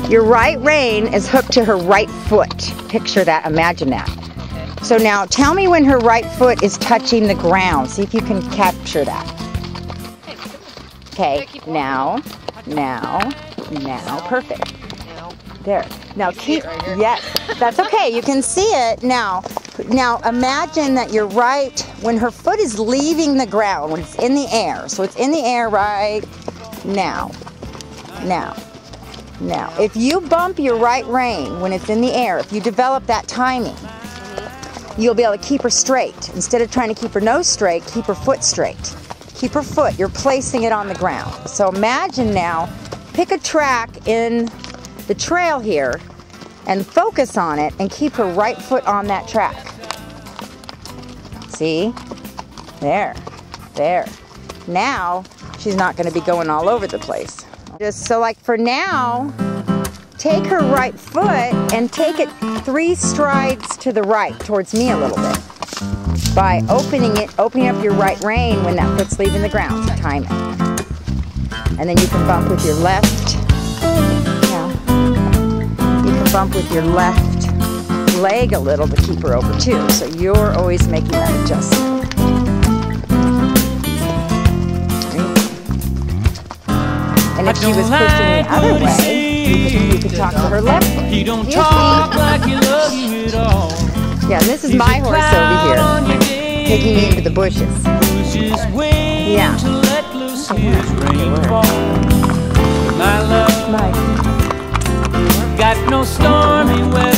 Your right rein is hooked to her right foot. Picture that, imagine that. So now tell me when her right foot is touching the ground. See if you can capture that. Okay, now, perfect. There. Now keep, yes, that's okay. You can see it. Now imagine that you're right when her foot is leaving the ground, when it's in the air. So it's in the air right now. Now, if you bump your right rein when it's in the air, if you develop that timing, you'll be able to keep her straight. Instead of trying to keep her nose straight, keep her foot straight. Keep her foot, you're placing it on the ground. So imagine now, pick a track in the trail here and focus on it and keep her right foot on that track. See? There. Now, she's not going to be going all over the place. Just so like for now, take her right foot and take it 3 strides to the right, towards me a little bit. By opening up your right rein when that foot's leaving the ground. So time it. And then you can bump with your left. You can bump with your left leg a little to keep her over too. So you're always making that adjustment. And if she was pushing the other way, you could talk to her left foot. You don't talk like you love you at all. Yeah, and this is my horse over here, taking me into the bushes. Yeah. My love got no stormy weather.